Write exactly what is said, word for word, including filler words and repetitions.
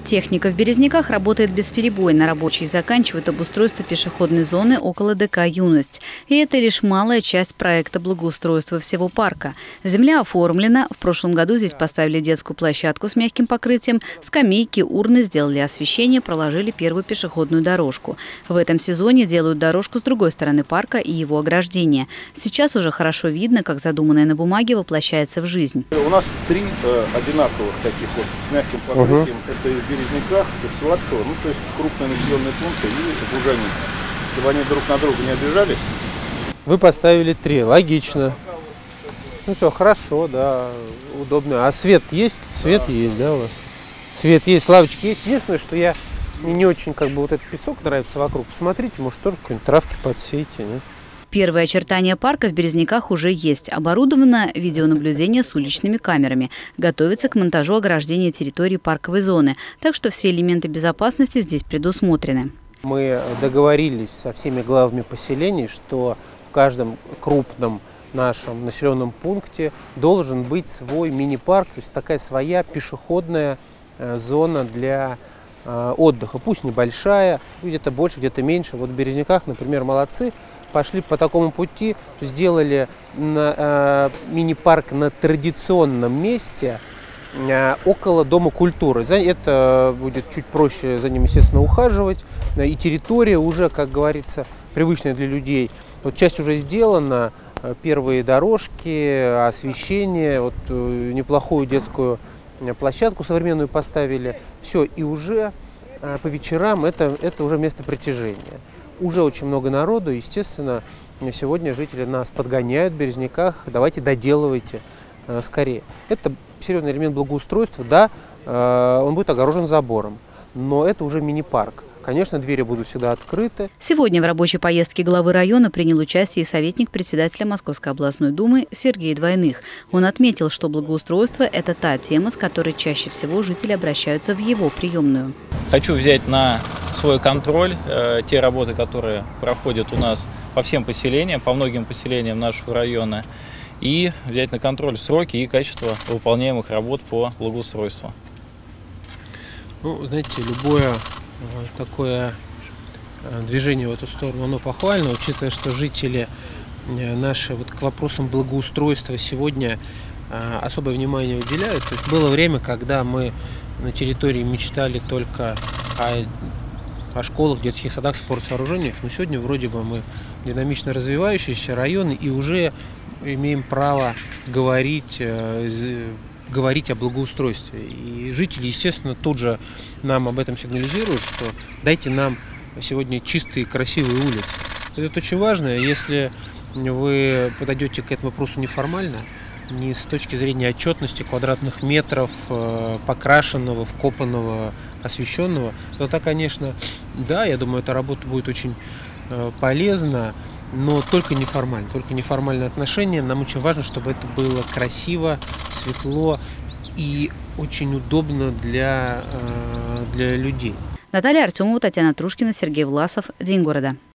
Техника в Березняках работает бесперебойно. Рабочие заканчивают обустройство пешеходной зоны около ДК «Юность». И это лишь малая часть проекта благоустройства всего парка. Земля оформлена. В прошлом году здесь поставили детскую площадку с мягким покрытием, скамейки, урны, сделали освещение, проложили первую пешеходную дорожку. В этом сезоне делают дорожку с другой стороны парка и его ограждения. Сейчас уже хорошо видно, как задуманное на бумаге воплощается в жизнь. У нас три э, одинаковых таких вот с мягким покрытием. Uh-huh. Это и в Березняках, и в Сладково, ну то есть крупные населенные пункты и Лужани. Чтобы они друг на друга не обижались. Вы поставили три, логично. Ну все, хорошо, да, удобно. А свет есть? Свет да. есть, да, у вас? Свет есть, лавочки есть. Единственное, что я мне не очень как бы вот этот песок нравится вокруг. Посмотрите, может тоже какой-нибудь травки подсейте, нет? Первые очертания парка в Березняках уже есть. Оборудовано видеонаблюдение с уличными камерами. Готовится к монтажу ограждения территории парковой зоны. Так что все элементы безопасности здесь предусмотрены. Мы договорились со всеми главами поселений, что в каждом крупном нашем населенном пункте должен быть свой мини-парк, то есть такая своя пешеходная зона для отдыха. Пусть небольшая, где-то больше, где-то меньше. Вот в Березняках, например, молодцы. Пошли по такому пути, сделали э, мини-парк на традиционном месте э, около Дома культуры. Это будет чуть проще за ним, естественно, ухаживать. И территория уже, как говорится, привычная для людей. Вот часть уже сделана, первые дорожки, освещение, вот, э, неплохую детскую площадку современную поставили. Все, и уже э, по вечерам это, это уже место притяжения. Уже очень много народу, естественно, сегодня жители нас подгоняют в Березняках, давайте доделывайте э, скорее. Это серьезный элемент благоустройства, да, э, он будет огорожен забором, но это уже мини-парк. Конечно, двери будут всегда открыты. Сегодня в рабочей поездке главы района принял участие и советник председателя Московской областной думы Сергей Двойных. Он отметил, что благоустройство – это та тема, с которой чаще всего жители обращаются в его приемную. Хочу взять на свой контроль э, те работы, которые проходят у нас по всем поселениям, по многим поселениям нашего района, и взять на контроль сроки и качество выполняемых работ по благоустройству. Ну, знаете, любое такое движение в эту сторону, оно похвально, учитывая, что жители наши вот к вопросам благоустройства сегодня особое внимание уделяют. То есть было время, когда мы на территории мечтали только о, о школах, детских садах, спортсооружениях, но сегодня вроде бы мы динамично развивающиеся районы и уже имеем право говорить говорить о благоустройстве. И жители, естественно, тут же нам об этом сигнализируют, что дайте нам сегодня чистые, красивые улицы. Это очень важно, если вы подойдете к этому вопросу неформально, не с точки зрения отчетности, квадратных метров, покрашенного, вкопанного, освещенного, то тогда, конечно, да, я думаю, эта работа будет очень полезна, но только неформально, только неформальные отношения. Нам очень важно, чтобы это было красиво, светло и очень удобно для, для людей. Наталья Артемова, Татьяна Трушкина, Сергей Власов. День города.